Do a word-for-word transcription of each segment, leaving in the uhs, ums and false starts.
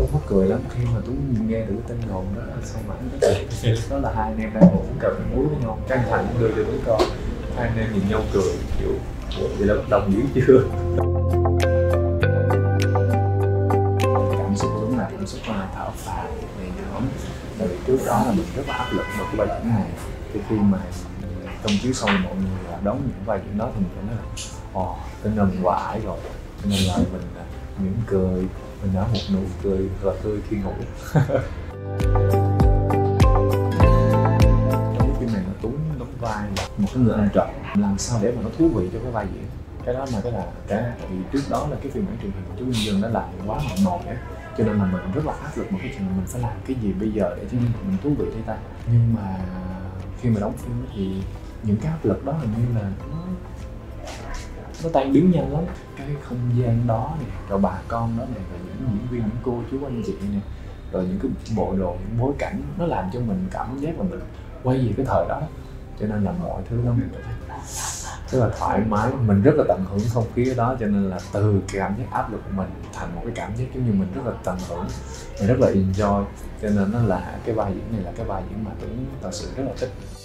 Tuấn mắc cười lắm khi mà Tuấn nghe được cái tin đồn đó, xong mà anh đó là hai anh em đang ngồi uống cà phê muối với nhau, cái anh Thành đưa cho Tuấn coi, hai anh em nhìn nhau cười kiểu ủa vậy là bắt đầu dữ chưa. Cảm xúc của Tuấn là cảm xúc là thở phào nhẹ nhõm, tại vì trước đó là mình rất là áp lực vào cái vai diễn này, thì khi mà công chiếu xong mọi người đón những vai diễn đó thì mình cảm thấy là ồ tính là mình quả rồi, cho nên là mình mỉm cười, mình nở một nụ cười thật tươi khi ngủ. Trong cái phim này là Tuấn đóng vai là một cái người anh trộm, làm sao để mà nó thú vị cho cái vai diễn, cái đó mà cái là cái vì trước đó là cái phiên bản truyền hình của Chú Nhân Dân đã làm quá mặn mòi ấy, cho nên là mình rất là áp lực một cái chuyện là mình phải làm cái gì bây giờ để cho mình thú vị thế ta. Nhưng mà khi mà đóng phim thì những cái áp lực đó hình như là nó nó tan biến nhanh lắm. Cái không gian đó này, rồi bà con đó này, rồi những diễn viên, những cô chú anh chị này, rồi những cái bộ đồ, những bối cảnh, nó làm cho mình cảm giác là mình quay về cái thời đó, cho nên là mọi thứ nó rất là thoải mái, mình rất là tận hưởng không khí đó, cho nên là từ cái cảm giác áp lực của mình thành một cái cảm giác giống như mình rất là tận hưởng, mình rất là enjoy, cho nên nó là cái vai diễn này là cái vai diễn mà Tuấn thật sự rất là thích.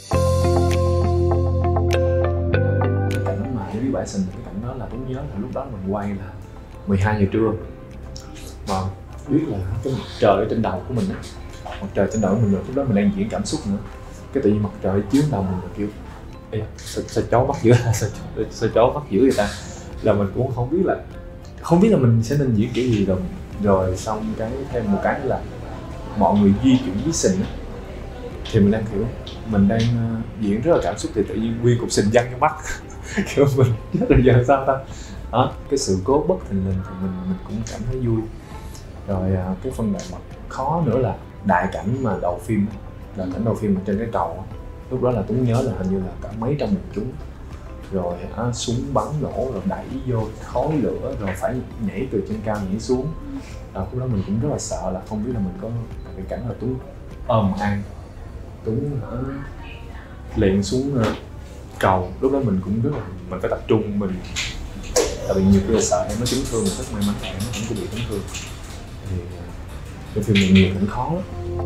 Cái cảnh mà đi bãi sình, cái cảnh đó là Tuấn nhớ là lúc đó mình quay là mười hai giờ trưa, mà biết là cái mặt trời ở trên đầu của mình á, mặt trời trên đầu của mình rồi, lúc đó mình đang diễn cảm xúc nữa, cái tự nhiên mặt trời chiếu đầu mình là kiểu ê, sao, sao chó mắt dữ, sao, sao chó mắt dữ người ta, là mình cũng không biết là không biết là mình sẽ nên diễn kiểu gì rồi. Rồi xong cái thêm một cái là mọi người di chuyển dưới sình á, thì mình đang kiểu mình đang uh, diễn rất là cảm xúc, thì tự nhiên nguyên cục sình văng trong mắt. Kiểu mình chết rồi giờ sao ta đó, cái sự cố bất thình lình thì mình mình cũng cảm thấy vui. Rồi uh, cái phân đoạn mà khó nữa là đại cảnh mà đầu phim, là cảnh đầu phim ở trên cái cầu, lúc đó là Tuấn nhớ là hình như là cả mấy trăm mình chúng, rồi á, súng bắn nổ, rồi đẩy vô khói lửa, rồi phải nhảy từ trên cao nhảy xuống. Rồi lúc đó mình cũng rất là sợ là không biết là mình có cái cảnh là Tuấn ôm An, Tuấn hả, liền xuống cầu, lúc đó mình cũng rất là mình phải tập trung, mình tại vì nhiều khi là sợ em nó chấn thương, mình rất may mắn là em nó không có bị chấn thương, thì cái phim này nhiều cũng khó lắm.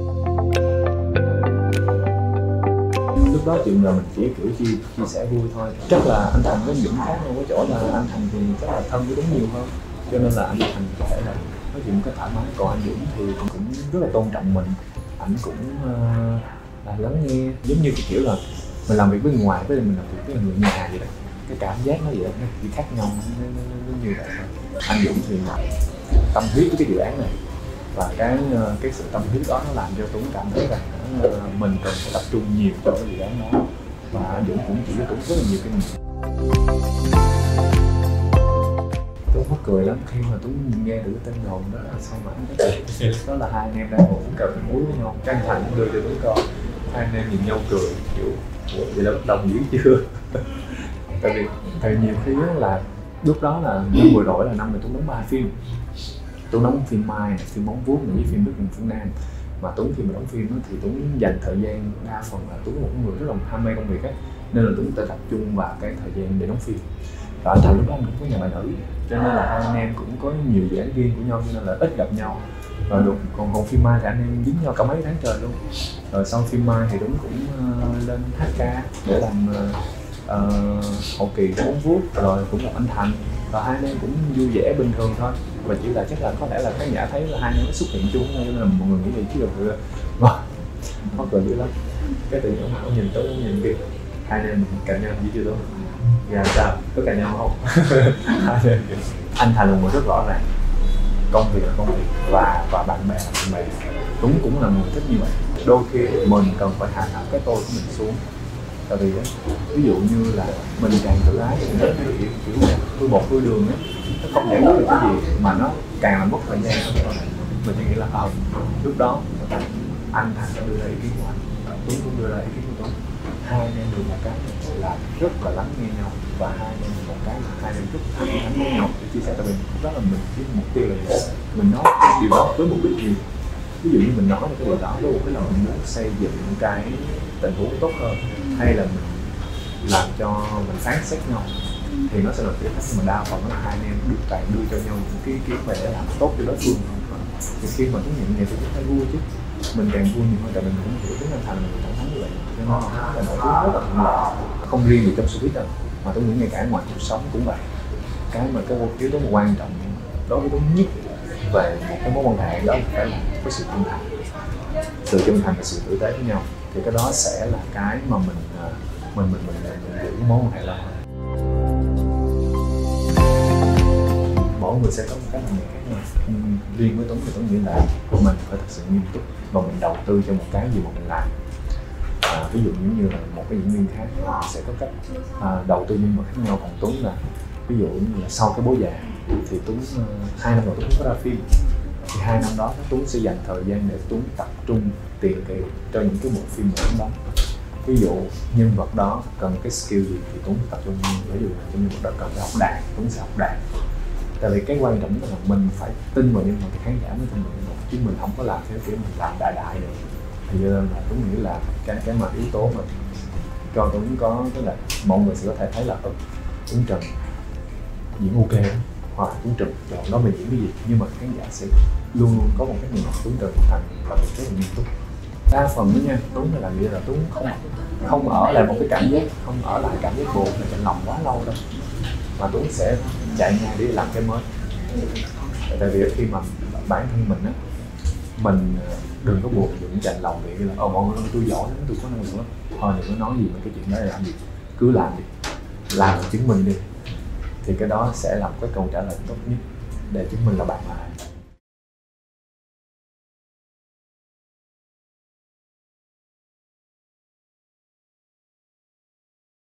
Lúc đó chuyện là mình chỉ kiểu chia, chia sẻ vui thôi. Chắc là anh Thành với anh Dũng khác nhau cái chỗ là anh Thành thì chắc là thân với Tuấn nhiều hơn, cho nên là anh Thành có thể là nói chuyện một cái thoải mái, còn anh Dũng thì cũng rất là tôn trọng mình, ảnh cũng uh, là lắng nghe, giống như cái kiểu là mình làm việc với người ngoài với mình làm việc với người nhà vậy đó, cái cảm giác nó vậy đó, nó chỉ khác nhau, nó, nó, nó như vậy thôi. Anh Dũng thì tâm huyết với cái dự án này, và cái cái sự tâm huyết đó nó làm cho Tuấn cảm thấy rằng mình cần phải tập trung nhiều cho cái dự án đó, và anh Dũng cũng chỉ cho Tuấn rất là nhiều kinh nghiệm. Tuấn mắc cười lắm khi mà Tuấn nghe được cái tin đồn đó, xong mà anh đó là hai anh em đang ngồi uống cà phê muối với nhau, cái anh Thành đưa cho Tuấn coi, hai anh em nhìn nhau cười kiểu ủa vậy là bắt đầu dữ chưa. tại vì tại vì nhiều khi là lúc đó là năm vừa rồi là năm này Tuấn đóng ba phim, Tuấn đóng phim Mai, phim Bóng Vuốt với phim Đức Hùng Phương Nam. Mà Tuấn khi mà đóng phim đó, thì Tuấn dành thời gian đa phần là Tuấn là một người rất là ham mê công việc ấy, nên là Tuấn phải tập trung vào cái thời gian để đóng phim. Và anh Thành lúc đó anh cũng có nhà bạn nữ, cho nên là hai anh em cũng có nhiều dự án riêng của nhau, cho nên là ít gặp nhau. Rồi được, còn còn phim Mai thì anh em dính nhau cả mấy tháng trời luôn. Rồi sau phim Mai thì Tuấn cũng uh, lên hát ca để làm uh, hậu kỳ của Bóng Vuốt, rồi cũng gặp anh Thành, và hai anh em cũng vui vẻ bình thường thôi. Và chỉ là chắc là có lẽ là khán giả thấy là hai anh em xuất hiện chung nên là mọi người nghĩ vậy chứ được mà mắc cười dữ lắm. Cái tự nhiên ông Hảo nhìn tới nhìn kia, hai anh em cạnh nhau gì chưa đúng, dạ sao có cạnh nhau không? Hai anh em anh Thành là một người rất rõ ràng, công việc là công việc và và bạn bè là bạn bè. Tuấn cũng là một người thích như vậy. Đôi khi mình cần phải hạ thấp cái tôi của mình xuống, tại vì ví dụ như là mình càng tự ái thì nó kiểu kiểu hư bột hư đường á, nó không giải quyết được cái gì mà nó càng làm mất thời gian. Mình chỉ nghĩ là ờ lúc đó anh Thành đã đưa ra ý kiến của anh, Tuấn cũng đưa ra ý kiến của Tuấn, hai anh em được một cái là rất là lắng nghe nhau, và hai anh em một cái là hai anh em rất thẳng thắn với nhau để chia sẻ. Tại vì đó là mình cái mục tiêu là mình nói điều đó với mục đích gì, ví dụ như mình nói cái điều đó với một cái là mình muốn xây dựng cái tình huống tốt hơn, hay là mình làm cho mình phán xét nhau, thì nó sẽ là kiểu cách. Nhưng mà đa phần là hai anh em được toàn đưa cho nhau những cái kiến về để làm tốt cho đối phương. Thì khi mà Tuấn nhận vậy thì Tuấn phải vui chứ, mình càng vui nhiều hơn, tại mình cũng hiểu Tuấn Anh Thành là mình thẳng thắn như vậy, cho nên là nổi tiếng rất là thuận lợi. Không riêng gì trong showbiz đâu, mà Tuấn nghĩ ngay cả ngoài cuộc sống cũng vậy. Cái mà cái yếu tố quan trọng đối với Tuấn nhất về một cái mối quan hệ đó phải là cái sự chân thành, sự chân thành và sự tử tế với nhau, thì cái đó sẽ là cái mà mình mình mình mình mình giữ mối quan hệ lâu hơn. Mỗi người sẽ có một cách làm việc khác nhau. Riêng với Tuấn thì Tuấn nghĩ là mình phải thật sự nghiêm túc và mình đầu tư cho một cái gì mà mình làm. À, ví dụ như là một cái diễn viên khác họ sẽ có cách à, đầu tư nhân vật khác nhau, còn Tuấn là ví dụ như là sau cái Bố Già thì Tuấn uh, hai năm rồi Tuấn không có ra phim, thì hai năm đó Tuấn sẽ dành thời gian để Tuấn tập trung tiền cái cho những cái bộ phim của Tuấn đó. Ví dụ nhân vật đó cần cái skill gì thì Tuấn tập trung, ví dụ trong nhân vật đó cần phải học đàn, Tuấn sẽ học đàn. Tại vì cái quan trọng là mình phải tin vào nhân vật thì khán giả mới tin vào nhân vật, chứ mình không có làm theo kiểu mình làm đại đại được. Thì cho nên là Tuấn nghĩ là cái cái mà yếu tố mà cho Tuấn có, tức là mọi người sẽ có thể thấy là ừ, Tuấn Trần diễn ok đó, hoặc là Tuấn Trần chọn đó mình diễn cái gì, nhưng mà khán giả sẽ luôn luôn có một cái nhìn Tuấn Trần thành là một rất là nghiêm túc. Đa phần đó nha, Tuấn là nghĩ là Tuấn không không ở lại một cái cảm giác, không ở lại cảm giác buồn là trong lòng quá lâu đâu, mà Tuấn sẽ chạy ngay để làm cái mới. Tại vì khi mà bản thân mình á, mình đừng có buồn, đừng chạnh lòng vì là ờ mọi người tôi giỏi lắm, tôi có năng lực lắm, thôi đừng có nói gì mà cái chuyện đó là làm gì, cứ làm đi, làm và chứng minh đi, thì cái đó sẽ là cái câu trả lời tốt nhất để chứng minh là bạn là ai.